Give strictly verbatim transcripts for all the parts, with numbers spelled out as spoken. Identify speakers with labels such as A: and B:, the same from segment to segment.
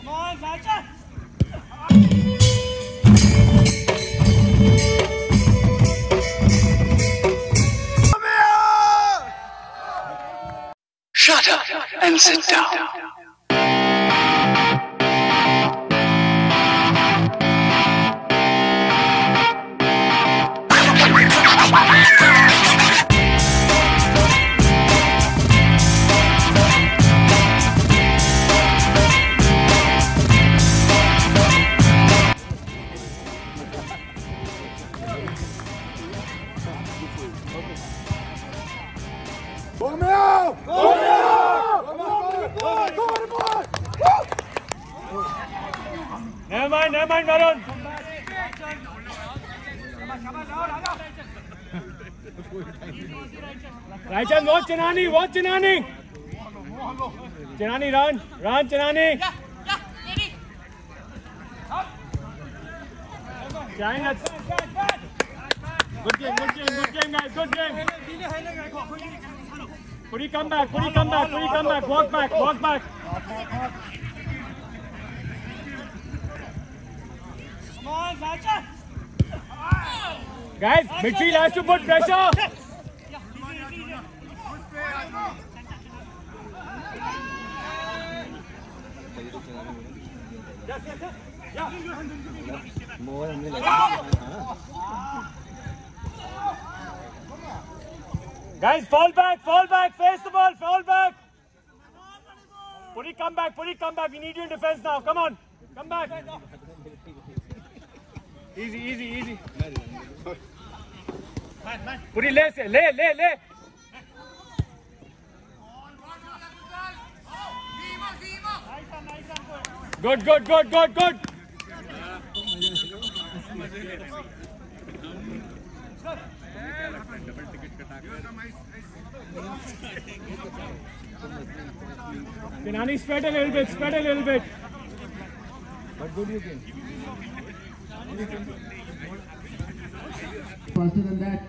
A: Shut up and sit down.
B: Never mind, never mind, Varun. Right hand, watch Chinani, watch Chinani. Chinani, run, run, Chinani. Chang, that's good game, good game, good game, guys, good game. Puri, come back, Puri, come back, Puri, come back, walk back, walk back. Guys, midfield has to put pressure. Guys, fall back, fall back, face the ball, fall back. Puri, come back, Puri, come back. We need you in defense now. Come on, come back. Easy, easy, easy. Puri, lay, lay, lay, lay. Good, good, good, good, good. Chinani, spread a little bit, spread a little bit. But good you can.
C: Faster than that.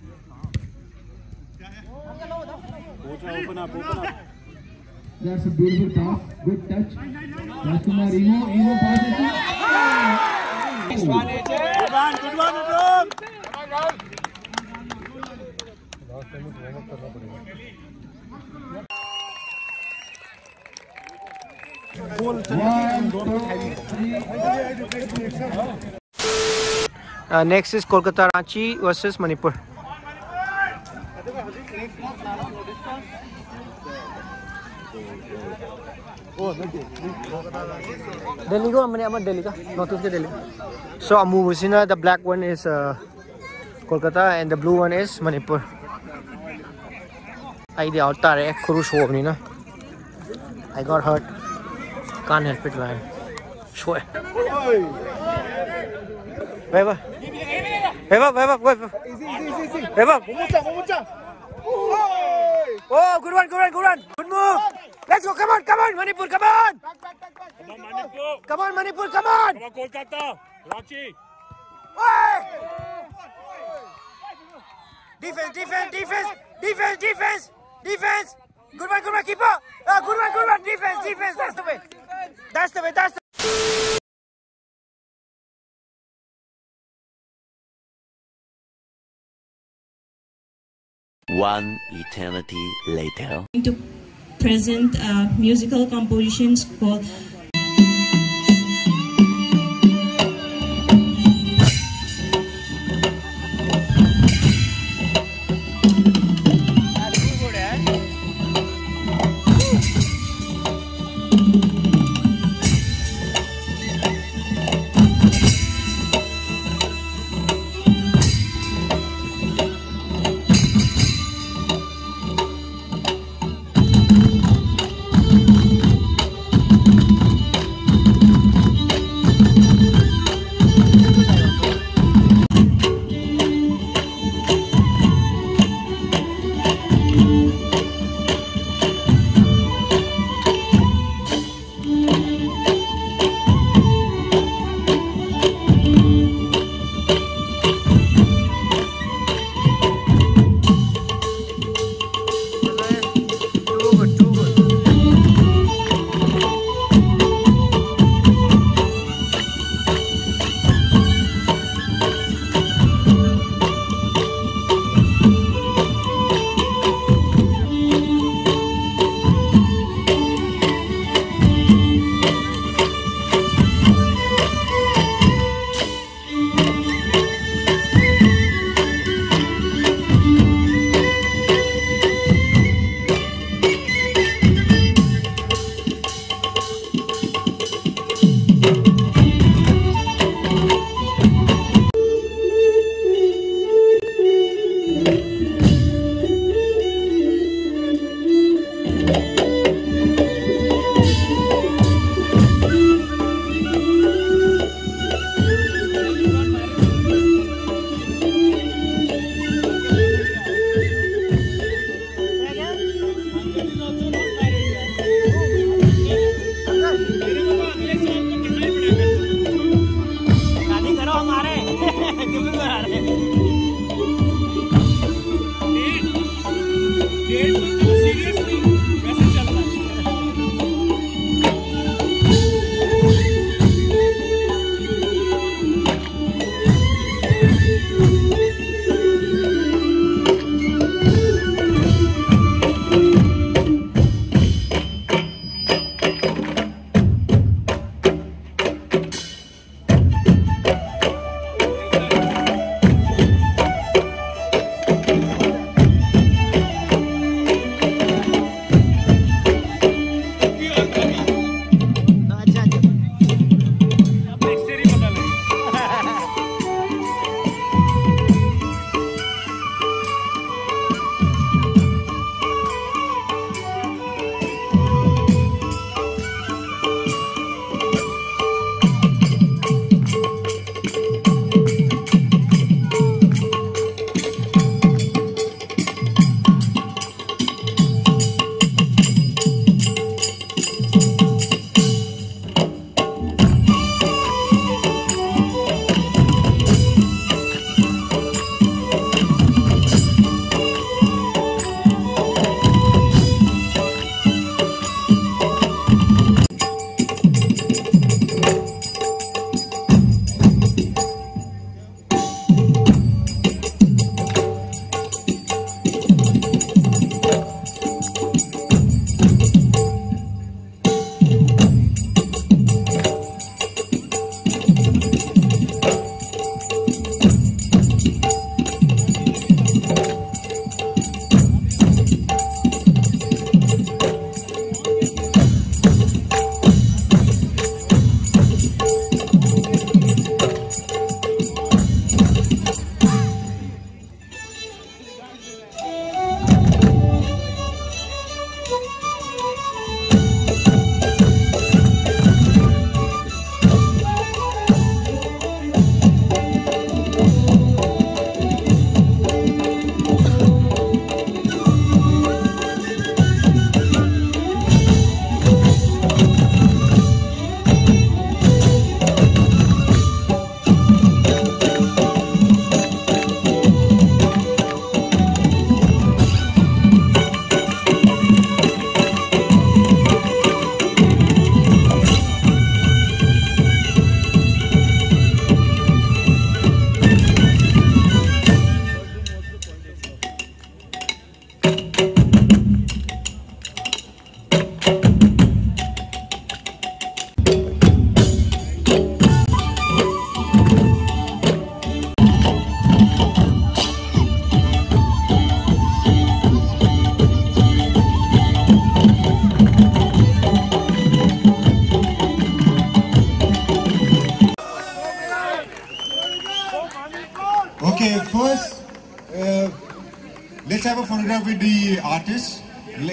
B: Open up, open up.
C: That's a beautiful pass. Good touch. Rajkumar, Emo, Emo passes.
B: Nice one, A J. Good one, good one, Udom.
C: One, two, three.
D: Uh, next is Kolkata Ranchi versus Manipur. Delhi go, I'm going Delhi ka. Northeast ka Delhi. So Amu Husina, the black one is uh, Kolkata and the blue one is Manipur. I the outer eh, Khurush ho apni na. I got hurt. Can't help it, man. Show it. Wave up. Wave up, wave up, wave up.
C: Easy, easy, easy, easy.
D: Wave up.
C: Oh,
D: Oh, good one, good one, good one. Good move. Let's go. Come on, come on, Manipur, come on.
C: back, back, back, back.
B: Come on, Manipur.
D: Come on, Manipur, come on.
B: Come on, Kolkata. Ranchi.
D: Hey! Defense, defense, defense, defense, defense, defense. Good one, good one, keeper. Uh, good one, good one. Defense, defense. That's the way. That's the way. That's the
E: One eternity later.
F: To present uh, musical compositions called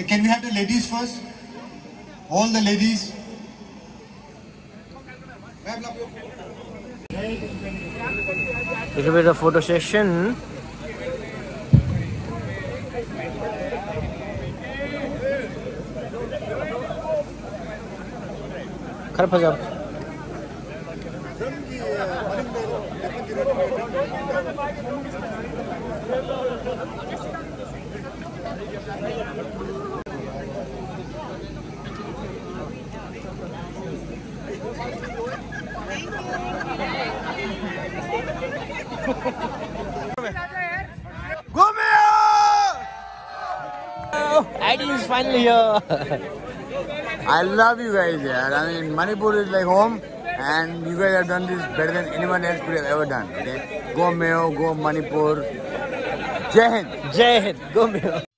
G: can we have the ladies first? All the ladies.
D: Little bit of photo session. Karpazap.
G: Go Mayo!
D: Adi is finally here.
G: I love you guys, yeah. I mean, Manipur is like home, and you guys have done this better than anyone else could have ever done. Okay, go Mayo, go Manipur. Jai Hind.
D: Jai Hind. Go Mayo.